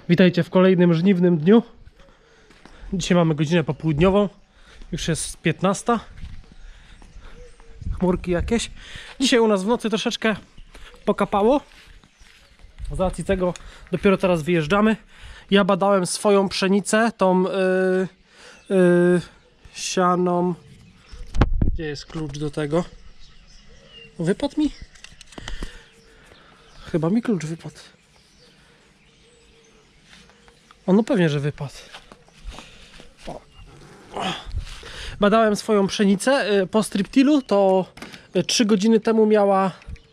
Witajcie w kolejnym żniwnym dniu. Dzisiaj mamy godzinę popołudniową. Już jest 15. Chmurki jakieś. Dzisiaj u nas w nocy troszeczkę pokapało. Z racji tego dopiero teraz wyjeżdżamy. Ja badałem swoją pszenicę, tą sianą. Gdzie jest klucz do tego? Wypadł mi? Chyba mi klucz wypadł. No pewnie, że wypadł. Badałem swoją pszenicę po striptilu, to 3 godziny temu miała...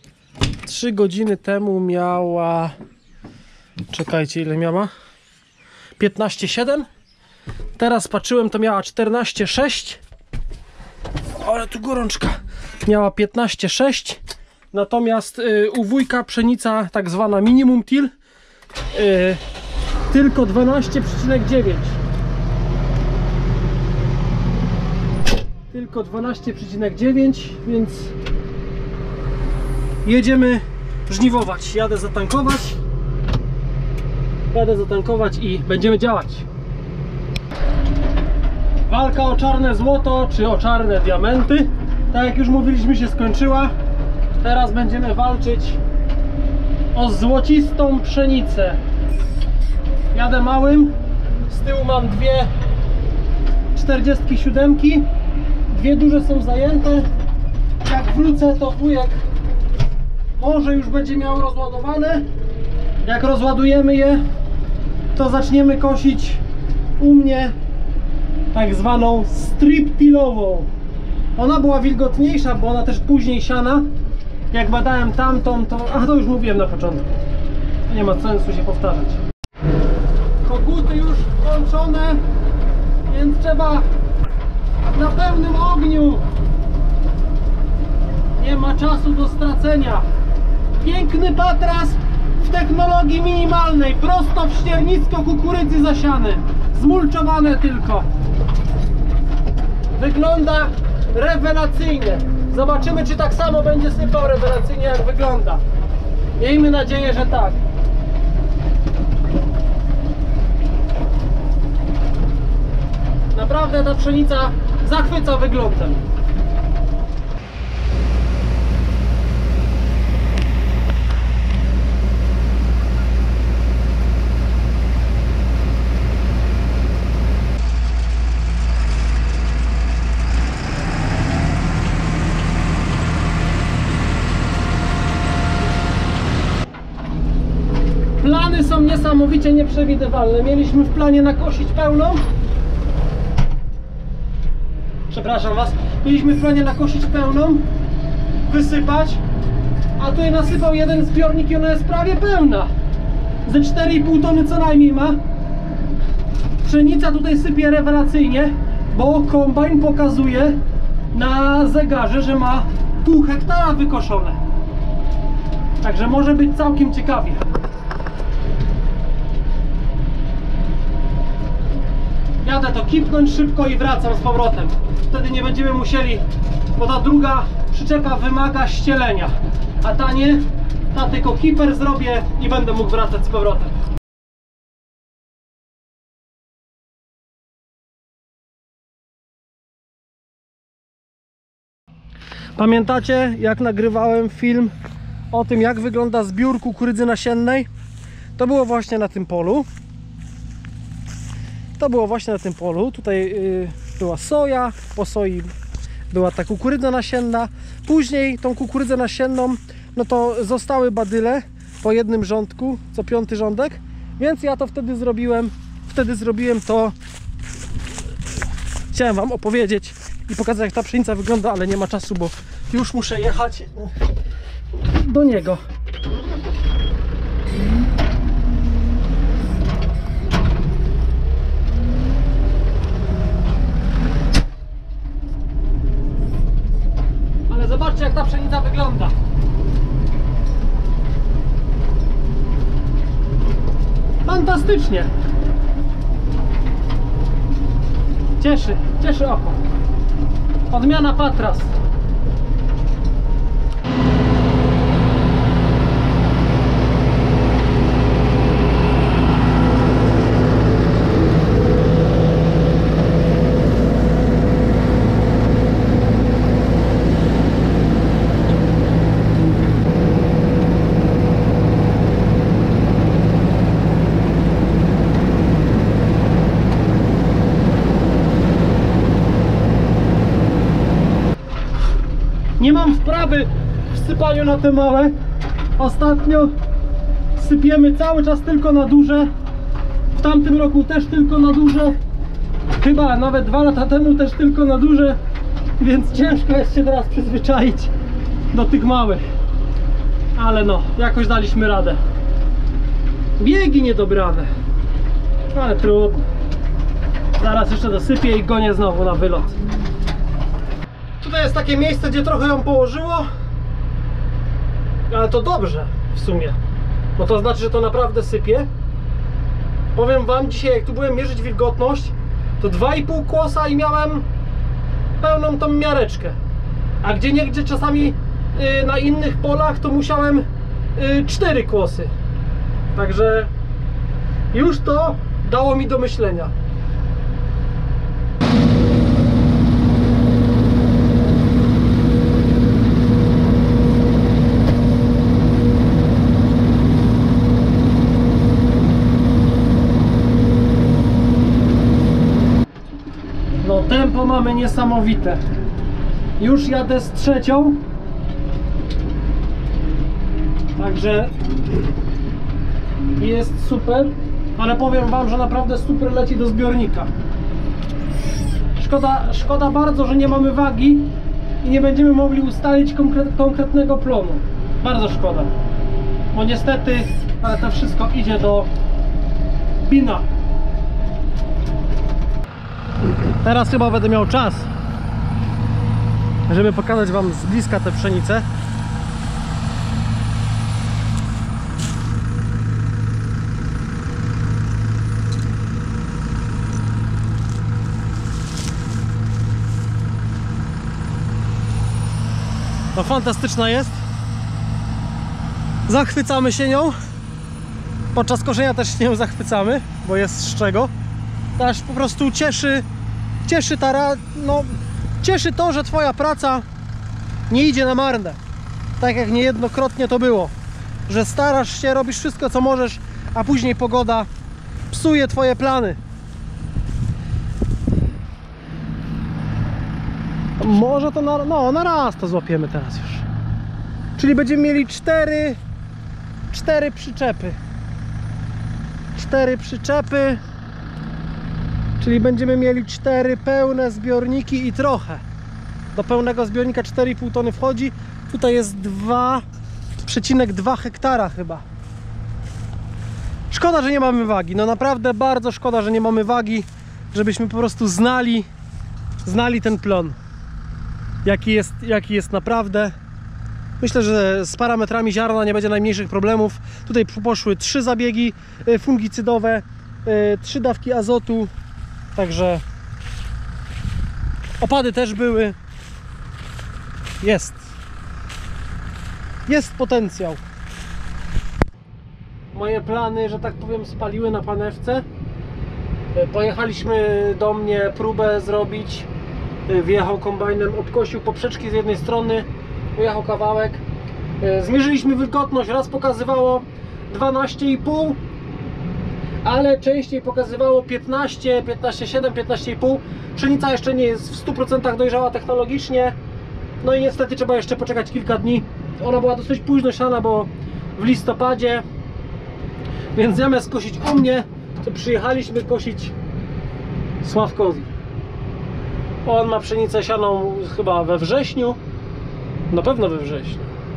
Czekajcie, ile miała? 15,7. Teraz patrzyłem, to miała 14,6. Ale tu gorączka. Miała 15,6. Natomiast u wujka pszenica tak zwana minimum till tylko 12,9. Tylko 12,9, więc jedziemy żniwować. Jadę zatankować i będziemy działać. Walka o czarne złoto, czy o czarne diamenty, tak jak już mówiliśmy, się skończyła. Teraz będziemy walczyć o złocistą pszenicę. Jadę małym, z tyłu mam dwie 47, dwie duże są zajęte. Jak wrócę, to wujek może już będzie miał rozładowane. Jak rozładujemy je, to zaczniemy kosić u mnie tak zwaną striptilową. Ona była wilgotniejsza, bo ona też później siana. Jak badałem tamtą, to... to już mówiłem na początku. Nie ma sensu się powtarzać. Koguty już włączone, więc trzeba na pełnym ogniu. Nie ma czasu do stracenia. Piękny patras w technologii minimalnej, prosto w ściernisko kukurydzy zasiany, zmulczowane tylko. Wygląda rewelacyjnie. Zobaczymy, czy tak samo będzie sypał rewelacyjnie, jak wygląda. Miejmy nadzieję, że tak. Naprawdę ta pszenica zachwyca wyglądem. Plany są niesamowicie nieprzewidywalne. Mieliśmy w planie nakosić pełną. Przepraszam was. Mieliśmy w planie nakosić pełną, wysypać, a tutaj nasypał jeden zbiornik i ona jest prawie pełna. Ze 4,5 tony co najmniej ma. Pszenica tutaj sypie rewelacyjnie, bo kombajn pokazuje na zegarze, że ma pół hektara wykoszone. Także może być całkiem ciekawie. Jadę to kipnąć szybko i wracam z powrotem. Wtedy nie będziemy musieli, bo ta druga przyczepa wymaga ścielenia, a ta nie, ta tylko kiper zrobię i będę mógł wracać z powrotem. Pamiętacie, jak nagrywałem film o tym, jak wygląda zbiór kukurydzy nasiennej? To było właśnie na tym polu. Tutaj była soja, po soi była ta kukurydza nasienna. Później tą kukurydzę nasienną, no to zostały badyle po jednym rządku, co 5. rządek. Więc ja to wtedy zrobiłem to. Chciałem wam opowiedzieć i pokazać, jak ta pszenica wygląda, ale nie ma czasu, bo już muszę jechać do niego. Zobaczcie, jak ta pszenica wygląda. Fantastycznie. Cieszy oko. Odmiana patras. Nie mam wprawy w sypaniu na te małe. Ostatnio sypiemy cały czas tylko na duże. W tamtym roku też tylko na duże. Chyba nawet 2 lata temu też tylko na duże. Więc ciężko jest się teraz przyzwyczaić do tych małych. Ale no, jakoś daliśmy radę. Biegi niedobrane. Ale trudno. Zaraz jeszcze dosypię i gonię znowu na wylot. Tutaj jest takie miejsce, gdzie trochę ją położyło. Ale to dobrze w sumie. Bo to znaczy, że to naprawdę sypie. Powiem wam, dzisiaj jak tu byłem mierzyć wilgotność, to 2,5 kłosa i miałem pełną tą miareczkę. A gdzieniegdzie czasami na innych polach to musiałem 4 kłosy. Także już to dało mi do myślenia. No tempo mamy niesamowite. Już jadę z 3. Także jest super, ale powiem wam, że naprawdę super leci do zbiornika. Szkoda bardzo, że nie mamy wagi i nie będziemy mogli ustalić konkretnego plonu. Bardzo szkoda. Bo niestety, ale to wszystko idzie do bina. Teraz chyba będę miał czas, żeby pokazać wam z bliska tę pszenicę. No fantastyczna jest. Zachwycamy się nią. Podczas koszenia też się nią zachwycamy, bo jest z czego. To aż po prostu cieszy cieszy to, że twoja praca nie idzie na marne. Tak jak niejednokrotnie to było. Że starasz się, robisz wszystko co możesz, a później pogoda psuje twoje plany. Może to na raz to złapiemy teraz już. Czyli będziemy mieli 4 przyczepy. 4 przyczepy. Czyli będziemy mieli 4 pełne zbiorniki i trochę. Do pełnego zbiornika 4,5 tony wchodzi. Tutaj jest 2,2 hektara chyba. Szkoda, że nie mamy wagi. No naprawdę bardzo szkoda, że nie mamy wagi. Żebyśmy po prostu znali ten plon. Jaki jest naprawdę. Myślę, że z parametrami ziarna nie będzie najmniejszych problemów. Tutaj poszły 3 zabiegi fungicydowe, 3 dawki azotu. Także opady też były. Jest potencjał. Moje plany, że tak powiem, spaliły na panewce. Pojechaliśmy do mnie próbę zrobić. Wjechał kombajnem, obkosił poprzeczki z jednej strony, ujechał kawałek. Zmierzyliśmy wilgotność, raz pokazywało 12,5, ale częściej pokazywało 15, 15,7, 15,5. Pszenica jeszcze nie jest w 100% dojrzała technologicznie. No i niestety trzeba jeszcze poczekać kilka dni. Ona była dosyć późno siana, bo w listopadzie. Więc zamiast kosić u mnie, to przyjechaliśmy kosić Sławkowi. On ma pszenicę sianą chyba we wrześniu. Na pewno we wrześniu.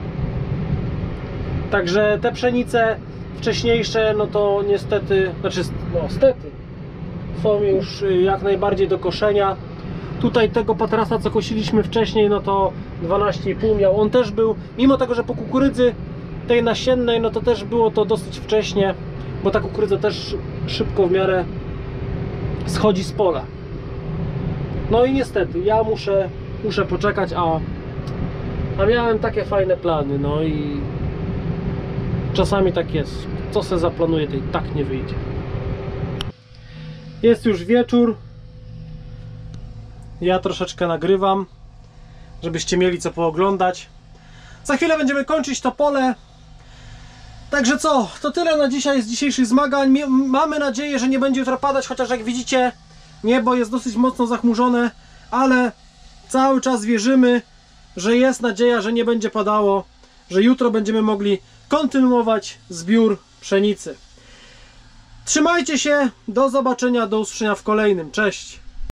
Także te pszenice wcześniejsze, no to niestety, stety, są już jak najbardziej do koszenia. Tutaj tego patrasa, co kosiliśmy wcześniej, no to 12,5 miał. On też był, mimo tego, że po kukurydzy tej nasiennej, no to też było to dosyć wcześnie, bo ta kukurydza też szybko w miarę schodzi z pola. No i niestety, ja muszę poczekać, a miałem takie fajne plany, no i czasami tak jest. Co se zaplanuję, to i tak nie wyjdzie. Jest już wieczór. Ja troszeczkę nagrywam, żebyście mieli co pooglądać. Za chwilę będziemy kończyć to pole. Także co, to tyle na dzisiaj z dzisiejszych zmagań. Mamy nadzieję, że nie będzie jutro padać, chociaż jak widzicie, niebo jest dosyć mocno zachmurzone, ale cały czas wierzymy, że jest nadzieja, że nie będzie padało, że jutro będziemy mogli kontynuować zbiór pszenicy. Trzymajcie się, do zobaczenia, do usłyszenia w kolejnym. Cześć!